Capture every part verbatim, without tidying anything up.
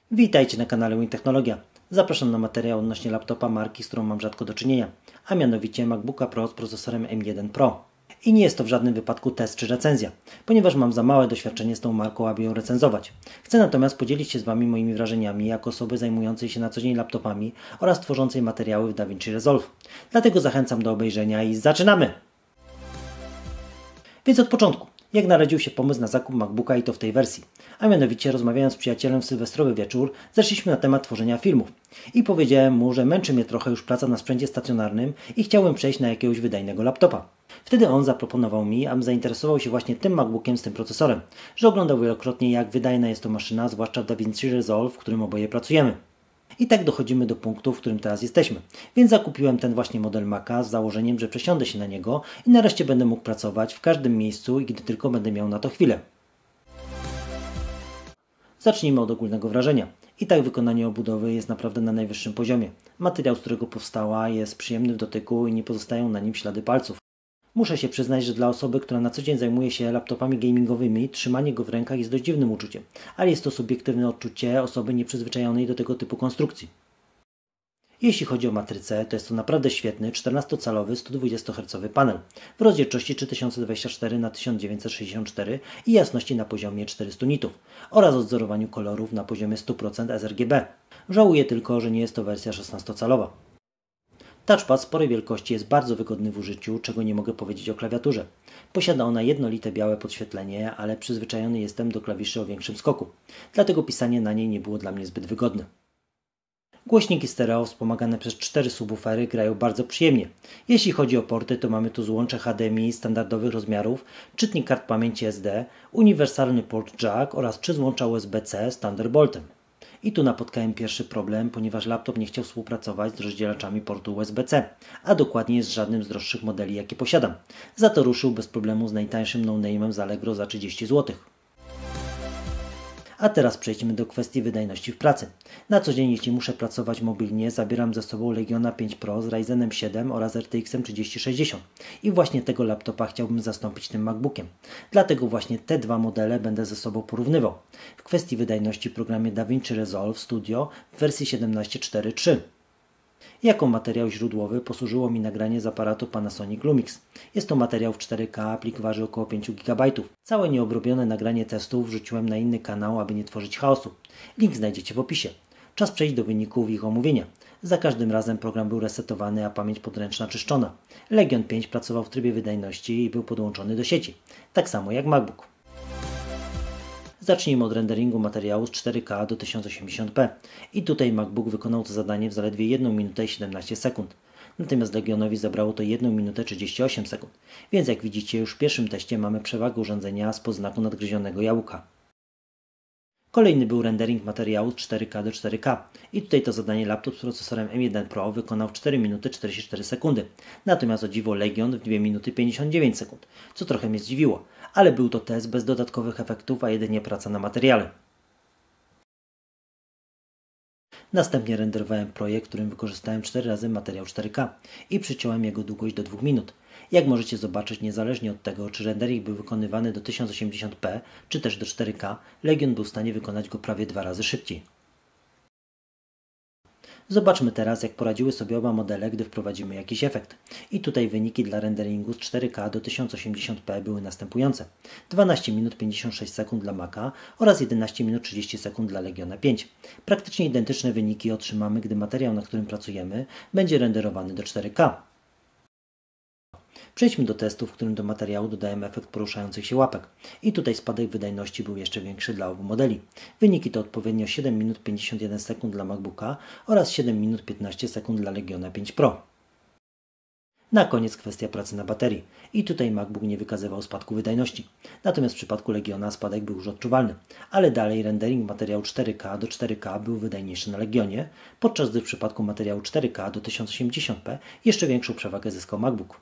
Witajcie na kanale Win Technologia. Zapraszam na materiał odnośnie laptopa marki, z którą mam rzadko do czynienia, a mianowicie MacBooka Pro z procesorem M jeden Pro. I nie jest to w żadnym wypadku test czy recenzja, ponieważ mam za małe doświadczenie z tą marką, aby ją recenzować. Chcę natomiast podzielić się z Wami moimi wrażeniami jako osoby zajmującej się na co dzień laptopami oraz tworzącej materiały w DaVinci Resolve. Dlatego zachęcam do obejrzenia i zaczynamy! Więc od początku. Jak narodził się pomysł na zakup MacBooka i to w tej wersji? A mianowicie rozmawiając z przyjacielem w sylwestrowy wieczór, zeszliśmy na temat tworzenia filmów. I powiedziałem mu, że męczy mnie trochę już praca na sprzęcie stacjonarnym i chciałbym przejść na jakiegoś wydajnego laptopa. Wtedy on zaproponował mi, abym zainteresował się właśnie tym MacBookiem z tym procesorem, że oglądał wielokrotnie, jak wydajna jest to maszyna, zwłaszcza w DaVinci Resolve, w którym oboje pracujemy. I tak dochodzimy do punktu, w którym teraz jesteśmy. Więc zakupiłem ten właśnie model Maca z założeniem, że przesiądę się na niego i nareszcie będę mógł pracować w każdym miejscu i gdy tylko będę miał na to chwilę. Zacznijmy od ogólnego wrażenia. I tak wykonanie obudowy jest naprawdę na najwyższym poziomie. Materiał, z którego powstała, jest przyjemny w dotyku i nie pozostają na nim ślady palców. Muszę się przyznać, że dla osoby, która na co dzień zajmuje się laptopami gamingowymi, trzymanie go w rękach jest dość dziwnym uczuciem, ale jest to subiektywne odczucie osoby nieprzyzwyczajonej do tego typu konstrukcji. Jeśli chodzi o matrycę, to jest to naprawdę świetny czternastocalowy sto dwudziestohercowy panel w rozdzielczości trzy tysiące dwadzieścia cztery na tysiąc dziewięćset sześćdziesiąt cztery i jasności na poziomie czterysta nitów oraz odzorowaniu kolorów na poziomie sto procent sRGB. Żałuję tylko, że nie jest to wersja szesnastocalowa. Touchpad sporej wielkości jest bardzo wygodny w użyciu, czego nie mogę powiedzieć o klawiaturze. Posiada ona jednolite białe podświetlenie, ale przyzwyczajony jestem do klawiszy o większym skoku. Dlatego pisanie na niej nie było dla mnie zbyt wygodne. Głośniki stereo wspomagane przez cztery subwoofery grają bardzo przyjemnie. Jeśli chodzi o porty, to mamy tu złącze H D M I standardowych rozmiarów, czytnik kart pamięci S D, uniwersalny port jack oraz trzy złącza U S B C z Thunderboltem. I tu napotkałem pierwszy problem, ponieważ laptop nie chciał współpracować z rozdzielaczami portu U S B C, a dokładnie z żadnym z droższych modeli, jakie posiadam. Za to ruszył bez problemu z najtańszym no-name'em z Allegro za trzydzieści złotych. A teraz przejdźmy do kwestii wydajności w pracy. Na co dzień, jeśli muszę pracować mobilnie, zabieram ze sobą Legiona pięć Pro z Ryzenem siedem oraz R T X trzydzieści sześćdziesiąt. I właśnie tego laptopa chciałbym zastąpić tym MacBookiem. Dlatego właśnie te dwa modele będę ze sobą porównywał. W kwestii wydajności w programie DaVinci Resolve Studio w wersji siedemnaście cztery trzy. Jako materiał źródłowy posłużyło mi nagranie z aparatu Panasonic Lumix. Jest to materiał w cztery K, plik waży około pięć gigabajtów. Całe nieobrobione nagranie testów wrzuciłem na inny kanał, aby nie tworzyć chaosu. Link znajdziecie w opisie. Czas przejść do wyników ich omówienia. Za każdym razem program był resetowany, a pamięć podręczna czyszczona. Legion pięć pracował w trybie wydajności i był podłączony do sieci. Tak samo jak MacBook. Zacznijmy od renderingu materiału z cztery K do tysiąc osiemdziesiąt p. I tutaj MacBook wykonał to zadanie w zaledwie jedną minutę i siedemnaście sekund. Natomiast Legionowi zabrało to jedną minutę trzydzieści osiem sekund. Więc jak widzicie, już w pierwszym teście mamy przewagę urządzenia spod znaku nadgryzionego jabłka. Kolejny był rendering materiału z cztery K do cztery K. I tutaj to zadanie laptop z procesorem M jeden Pro wykonał w cztery minuty czterdzieści cztery sekundy. Natomiast o dziwo Legion w dwie minuty pięćdziesiąt dziewięć sekund, co trochę mnie zdziwiło. Ale był to test bez dodatkowych efektów, a jedynie praca na materiale. Następnie renderowałem projekt, w którym wykorzystałem cztery razy materiał cztery K i przyciąłem jego długość do dwóch minut. Jak możecie zobaczyć, niezależnie od tego, czy rendering był wykonywany do tysiąc osiemdziesiąt p, czy też do cztery K, Legion był w stanie wykonać go prawie dwa razy szybciej. Zobaczmy teraz, jak poradziły sobie oba modele, gdy wprowadzimy jakiś efekt. I tutaj wyniki dla renderingu z cztery K do tysiąc osiemdziesiąt p były następujące. dwanaście minut pięćdziesiąt sześć sekund dla Maca oraz jedenaście minut trzydzieści sekund dla Legiona pięć. Praktycznie identyczne wyniki otrzymamy, gdy materiał, na którym pracujemy, będzie renderowany do cztery K. Przejdźmy do testu, w którym do materiału dodałem efekt poruszających się łapek. I tutaj spadek wydajności był jeszcze większy dla obu modeli. Wyniki to odpowiednio siedem minut pięćdziesiąt jeden sekund dla MacBooka oraz siedem minut piętnaście sekund dla Legiona pięć Pro. Na koniec kwestia pracy na baterii. I tutaj MacBook nie wykazywał spadku wydajności. Natomiast w przypadku Legiona spadek był już odczuwalny. Ale dalej rendering materiału cztery K do cztery K był wydajniejszy na Legionie, podczas gdy w przypadku materiału cztery K do tysiąc osiemdziesiąt p jeszcze większą przewagę zyskał MacBook.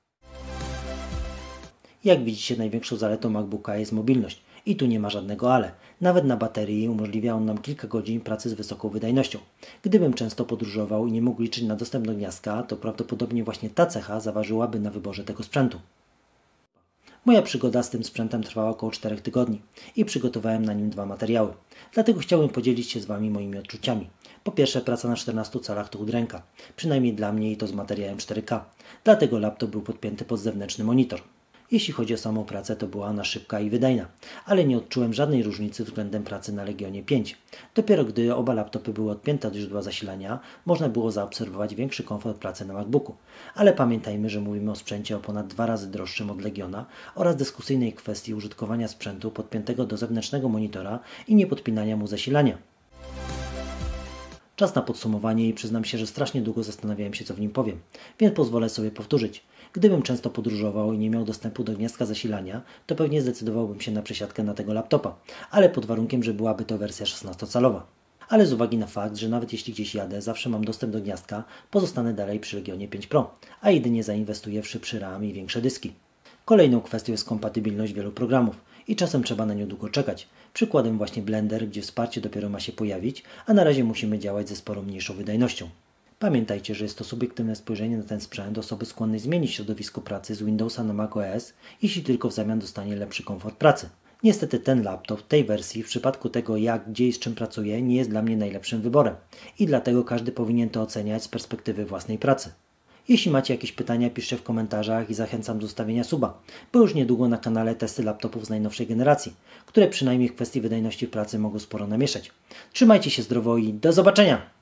Jak widzicie, największą zaletą MacBooka jest mobilność. I tu nie ma żadnego ale. Nawet na baterii umożliwia on nam kilka godzin pracy z wysoką wydajnością. Gdybym często podróżował i nie mógł liczyć na dostęp do gniazdka, to prawdopodobnie właśnie ta cecha zaważyłaby na wyborze tego sprzętu. Moja przygoda z tym sprzętem trwała około czterech tygodni i przygotowałem na nim dwa materiały. Dlatego chciałbym podzielić się z Wami moimi odczuciami. Po pierwsze, praca na czternastu calach to udręka, przynajmniej dla mnie i to z materiałem cztery K. Dlatego laptop był podpięty pod zewnętrzny monitor. Jeśli chodzi o samą pracę, to była ona szybka i wydajna, ale nie odczułem żadnej różnicy względem pracy na Legionie pięć. Dopiero gdy oba laptopy były odpięte od źródła zasilania, można było zaobserwować większy komfort pracy na MacBooku. Ale pamiętajmy, że mówimy o sprzęcie o ponad dwa razy droższym od Legiona oraz dyskusyjnej kwestii użytkowania sprzętu podpiętego do zewnętrznego monitora i niepodpinania mu zasilania. Czas na podsumowanie i przyznam się, że strasznie długo zastanawiałem się, co w nim powiem, więc pozwolę sobie powtórzyć. Gdybym często podróżował i nie miał dostępu do gniazdka zasilania, to pewnie zdecydowałbym się na przesiadkę na tego laptopa, ale pod warunkiem, że byłaby to wersja szesnastocalowa. Ale z uwagi na fakt, że nawet jeśli gdzieś jadę, zawsze mam dostęp do gniazdka, pozostanę dalej przy Legionie pięć Pro, a jedynie zainwestuję w szybszy RAM i większe dyski. Kolejną kwestią jest kompatybilność wielu programów i czasem trzeba na nią długo czekać. Przykładem właśnie Blender, gdzie wsparcie dopiero ma się pojawić, a na razie musimy działać ze sporo mniejszą wydajnością. Pamiętajcie, że jest to subiektywne spojrzenie na ten sprzęt osoby skłonnej zmienić środowisko pracy z Windowsa na macOS, jeśli tylko w zamian dostanie lepszy komfort pracy. Niestety ten laptop w tej wersji w przypadku tego jak, gdzie i z czym pracuję nie jest dla mnie najlepszym wyborem i dlatego każdy powinien to oceniać z perspektywy własnej pracy. Jeśli macie jakieś pytania, piszcie w komentarzach i zachęcam do zostawienia suba, bo już niedługo na kanale testy laptopów z najnowszej generacji, które przynajmniej w kwestii wydajności pracy mogą sporo namieszać. Trzymajcie się zdrowo i do zobaczenia!